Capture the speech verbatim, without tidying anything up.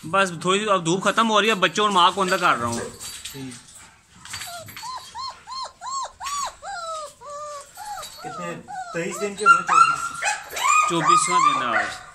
बस थोड़ी अब धूप खत्म हो रही है, बच्चों और माँ को अंदर काट रहा हूँ। कितने तेईस दिन के हुए? चौबीस चौबीसवां दिन है आज।